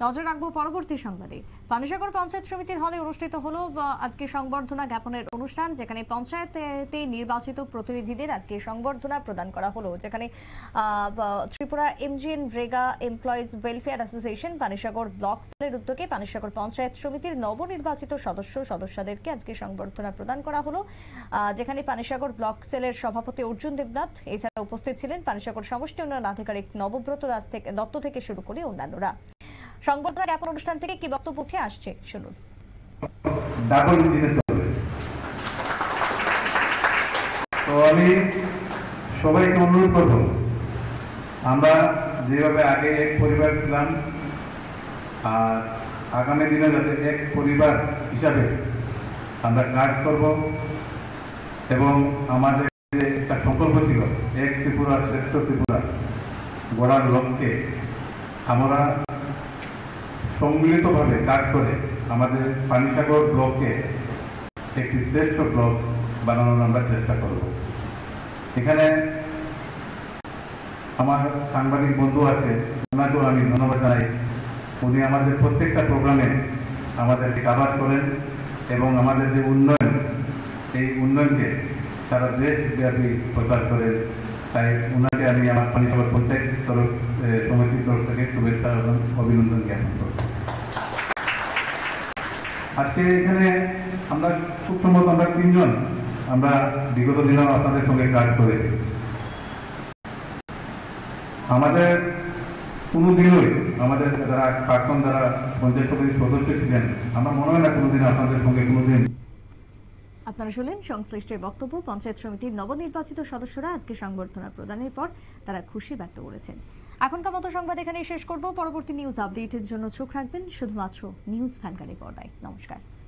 নজর রাখবো পরবর্তী সংবাদে। পানিসাগর পঞ্চায়েত সমিতির হলে অনুষ্ঠিত হলো আজকে সংবর্ধনা জ্ঞাপনের অনুষ্ঠান, যেখানে পঞ্চায়েতে নির্বাচিত প্রতিনিধিদের আজকে সংবর্ধনা প্রদান করা হলো, যেখানে Tripura MGNREGA employees welfare association Panisagar block সেলের উদ্যোগে পানিসাগর পঞ্চায়েত সমিতির নবনির্বাচিত সদস্যদেরকে আজকে সংবর্ধনা প্রদান করা হলো, যেখানে পানিসাগর ব্লক সেলের সভাপতি অর্জুন দেবনাথ, এছাড়া উপস্থিত ছিলেন পানিসাগর সমষ্টি উন্নয়ন আধিকারিক নবব্রত দত্ত থেকে শুরু করে অন্যান্যরা। সংবর্ধনা জ্ঞাপন অনুষ্ঠান থেকে কি বক্তব্য উঠে আসছে শুনুন। তো আমি সবাইকে অনুরোধ করব, আমরা যেভাবে আগে এক পরিবার ছিলাম আর আগামী দিনে যাতে এক পরিবার হিসাবে আমরা কাজ করব এবং আমাদের যে একটা সংকল্প ছিল এক ত্রিপুরা শ্রেষ্ঠ ত্রিপুরা গড়ার লক্ষ্যে আমরা সম্মিলিতভাবে কাজ করে আমাদের পানিসাগর ব্লককে একটি শ্রেষ্ঠ ব্লক বানানোর আমরা চেষ্টা করব। এখানে আমার সাংবাদিক বন্ধু আছে, ওনাকেও আমি ধন্যবাদ জানাই। উনি আমাদের প্রত্যেকটা প্রোগ্রামে আমাদেরকে কাভার করেন এবং আমাদের যে উন্নয়ন, এই উন্নয়নকে সারা দেশব্যাপী প্রচার করে। তাই ওনাকে আমি আমার পানিসাগর পঞ্চায়েত সমিতির তরফ থেকে শুভেচ্ছা এবং অভিনন্দন জ্ঞাপন করব। আজকে এখানে আমরা খুব সম্ভবত আমরা তিনজন আমরা বিগত দিনেও আপনাদের সঙ্গে কাজ করেছি। আমাদের কোনোদিনই আমাদের যারা প্রাক্তন যারা পঞ্চায়েত সমিতির সদস্য ছিলেন, আমার মনে হয় না কোনোদিন আপনাদের সঙ্গে কোনোদিন। আপনারা শুনলেন সংশ্লিষ্টের বক্তব্য। পঞ্চায়েত সমিতির নবনির্বাচিত সদস্যরা আজকে সংবর্ধনা প্রদানের পর তারা খুশি ব্যক্ত করেছেন। এখনকার মতো সংবাদ এখানেই শেষ করব। পরবর্তী নিউজ আপডেটের জন্য চোখ রাখবেন শুধুমাত্র নিউজ ভ্যানগার্ডের পর্দায়। নমস্কার।